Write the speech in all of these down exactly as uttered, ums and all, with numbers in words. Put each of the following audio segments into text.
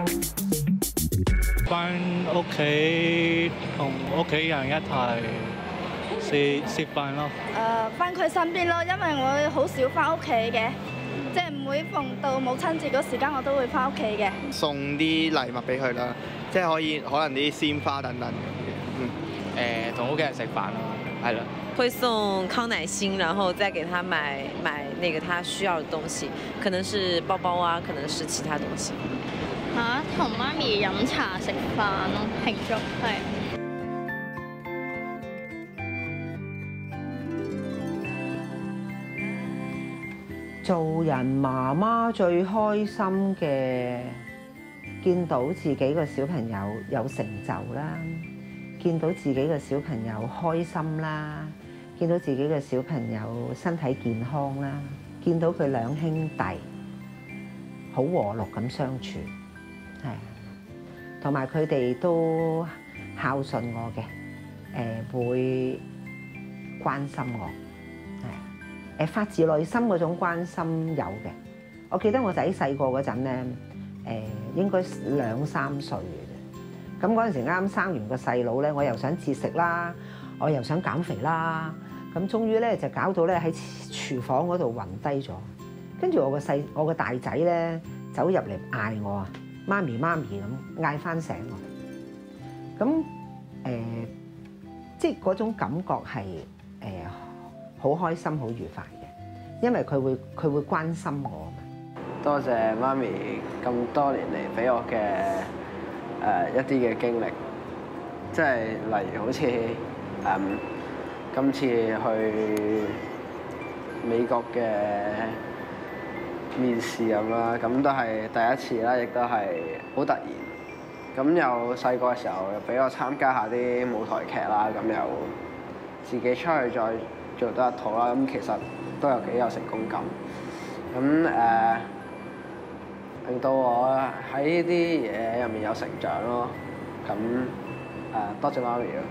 翻屋企同屋企人一齊食食飯咯。 誒，翻佢身邊咯，因為我好少翻屋企嘅，即係每逢到母親節嗰時間，我都會翻屋企嘅。 送啲禮物俾佢啦，即係可以可能啲鮮花等等嘅。嗯，誒，同屋企人食飯咯，係啦。 會送康乃馨，然後再給他買買那個他需要的東西，可能是包包啊，可能是其他東西。 嚇，同媽咪飲茶食飯咯，慶祝係。 做人媽媽最開心嘅，見到自己個小朋友有成就啦，見到自己個小朋友開心啦，見到自己嘅小朋友身體健康啦，見到佢兩兄弟好和睦咁相處。係啊，同埋佢哋都孝順我嘅，誒會關心我，係啊，誒發自內心嗰種關心有嘅。我記得我仔細個嗰陣咧，誒應該兩三歲嘅啫。咁嗰陣時啱啱生完個細佬咧，我又想節食啦，我又想減肥啦，咁終於咧就搞到咧喺廚房嗰度暈低咗。跟住我個細我個大仔咧走入嚟嗌我啊！媽咪媽咪咁嗌翻醒我，咁誒、呃，即係嗰種感覺係誒好開心、好愉快嘅，因為佢會佢會關心我嘛。 多謝媽咪咁多年嚟俾我嘅誒、呃、一啲嘅經歷，即係例如好似誒、嗯、今次去美國嘅面試咁啦，咁都係第一次啦，亦都係好突然。咁又細個嘅時候又俾我參加下啲舞台劇啦，咁又自己出去再做多一套啦，咁其實都有幾有成功感。咁誒、呃、令到我喺呢啲嘢入面有成長咯。咁誒、呃、多謝媽咪咯。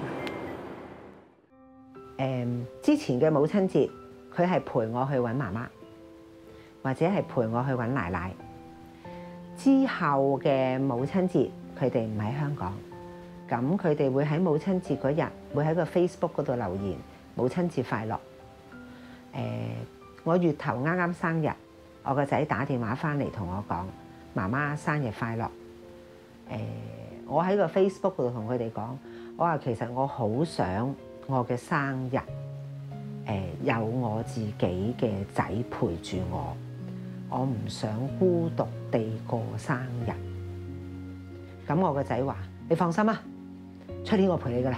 誒之前嘅母親節，佢係陪我去揾媽媽。或者係陪我去揾奶奶。之後嘅母親節，佢哋唔喺香港，咁佢哋會喺母親節嗰日，會喺個 Facebook 嗰度留言母親節快樂。誒，我月頭啱啱生日，我個仔打電話翻嚟同我講媽媽生日快樂。誒，我喺個 Facebook 度同佢哋講，我話其實我好想我嘅生日誒有我自己嘅仔陪住我。我唔想孤獨地過生日，咁我個仔話：你放心啊，出年我陪你噶啦。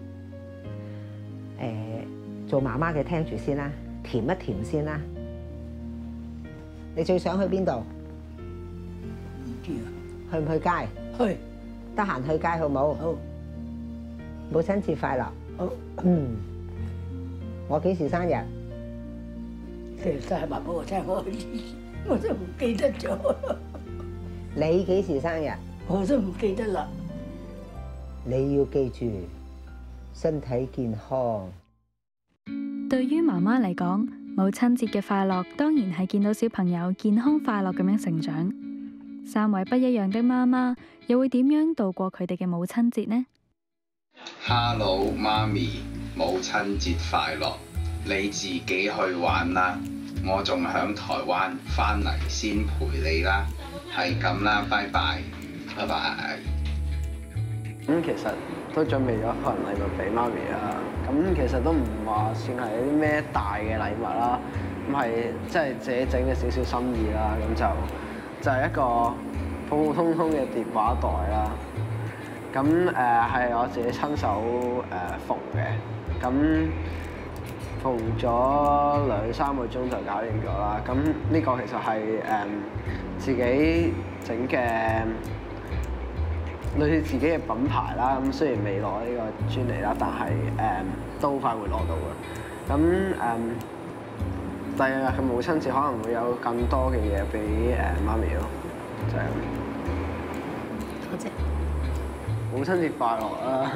誒，做媽媽嘅聽住先啦，甜一甜先啦。你最想去邊度？ 唔知啊。 去唔去街？ 去。 得閒去街好冇？好。母親節快樂。 好。 嗯。我幾時生日？ 其實係話俾我聽，我我都唔記得咗。 你幾時生日？ 我都唔記得啦。 你要記住，身體健康。 對於媽媽嚟講，母親節嘅快樂當然係見到小朋友健康快樂咁樣成長。三位不一樣的媽媽又會點樣度過佢哋嘅母親節呢？ Hello， 媽咪，母親節快樂！你自己去玩啦，我仲響台灣，翻嚟先陪你啦。係咁啦，拜拜，拜拜。 咁其實都準備咗份禮物俾媽咪啦。咁其實都唔話算係啲咩大嘅禮物啦，咁係即係自己整嘅少少心意啦。咁就就係一個普普通通嘅電話袋啦。咁誒係我自己親手誒縫嘅。咁縫咗兩三個鐘就搞掂咗啦。咁呢個其實係誒自己整嘅類似自己嘅品牌啦。咁雖然未攞呢個專利啦，但係誒都好快會攞到嘅。咁誒第二日嘅母親節可能會有更多嘅嘢俾誒媽咪咯，就係咁。 多謝。 母親節快樂啦！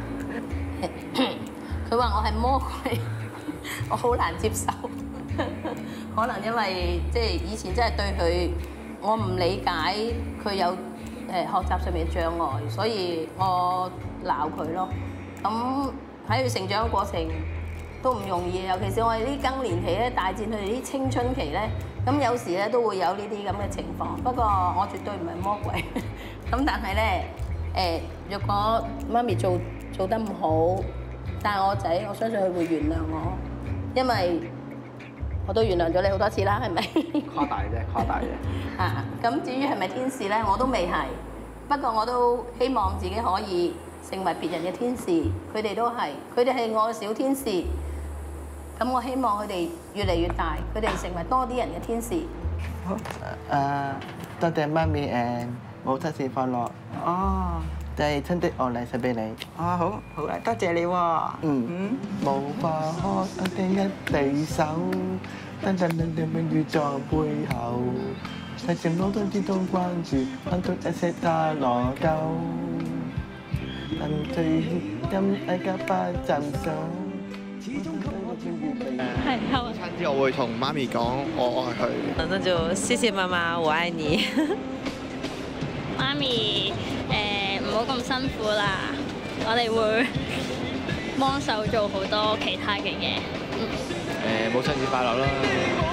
佢話我係魔鬼。我好難接受，可能因為即係以前真係對佢，我唔理解佢有誒學習上面嘅障礙，所以我鬧佢咯。咁喺佢成長嘅過程都唔容易，尤其是我哋啲更年期咧，大戰佢哋啲青春期咧，咁有時咧都會有呢啲咁嘅情況。不過我絕對唔係魔鬼，咁但係咧誒，若果媽咪做做得唔好，但係我仔，我相信佢會原諒我，因為我都原諒咗你好多次啦，係咪？ 誇大啫，誇大啫。 啊，咁至於係咪天使咧，我都未係。不過我都希望自己可以成為別人嘅天使，佢哋都係，佢哋係我嘅小天使。咁我希望佢哋越嚟越大，佢哋成為多啲人嘅天使。 好，誒，多謝媽咪誒，母親節快樂。哦，帶親的愛禮送俾你。啊，好，好啊，多謝你喎。嗯。無法可一定一對手，等等等等永遠在背後，細情攞多啲都關注，揾到一些他來救。但最今大家不盡數。 係，好。母親節我會同媽咪講我愛佢。 那就謝謝媽媽，我愛你。 媽咪，誒唔好咁辛苦啦，我哋會幫手做好多其他嘅嘢。 誒，母親節快樂啦！